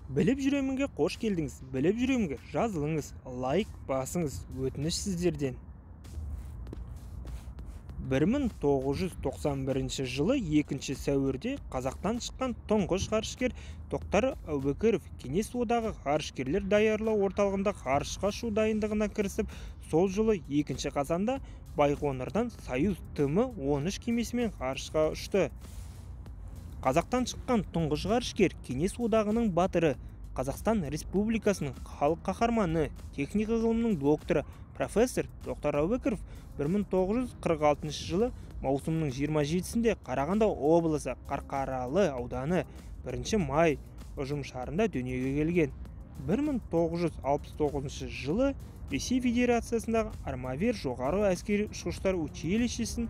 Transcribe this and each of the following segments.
Біліп жүремінге қош келдіңіз. Біліп жүремінге жазылыңыз, лайк басыңыз, өтініш сіздерден. 1991 жылы 2 сәуірде Қазақтан шыққан тұңғыш ғарышкер Тоқтар Әубәкіров Кеңес одағы ғарышкерлер даярлау орталығында ғарышқа ұшу дайындығына кірісіп, сол жылы 2 қазанда Байқоңырдан Союз ТМ-13 кемесімен ғарышқа ұшты. Қазақтан шыққан тұңғыш ғарышкер Кеңес одағының батыры, Қазақстан Республикасының халық қаһарманы, техника ғылымының докторы, профессор Тоқтар Әубәкіров 1946 жылы маусымның 27-сінде Қарағанды облысы Қарқаралы ауданы 1 май ұжымшарында дүниеге келген. 1969 жылы Ресей Федерациясындағы Армавир жоғары әскери ұшқыштар училищесін,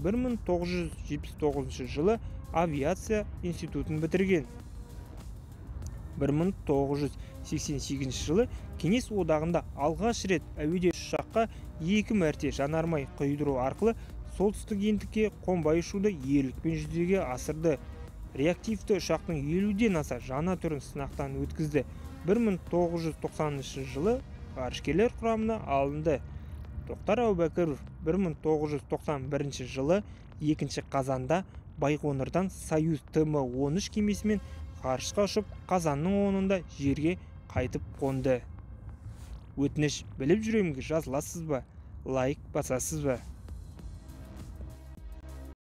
1979 жылы авиация институтын бітірген. 1988 жылы Кеңес одағында алғаш рет әуеде ұшаққа 2 мәрте жанармай құйдыру арқылы солтүстік ендікке қонбай ұшуды ерлікпен жүзеге асырды. Реактивті ұшақтың 50-ден аса жаңа түрін сынақтан өткізді. 1990 жылы ғарышкерлер құрамына алынды. Тоқтар Әубәкіров 1991 жылы 2 қазанда Байқоңырдан Союз ТМ-13 кемесімен ғарышқа ұшып, қазанның 10-ында жерге қайтып қонды. Өтініш: біліп жүремінге жазыласыз ба? Лайк басасыз ба?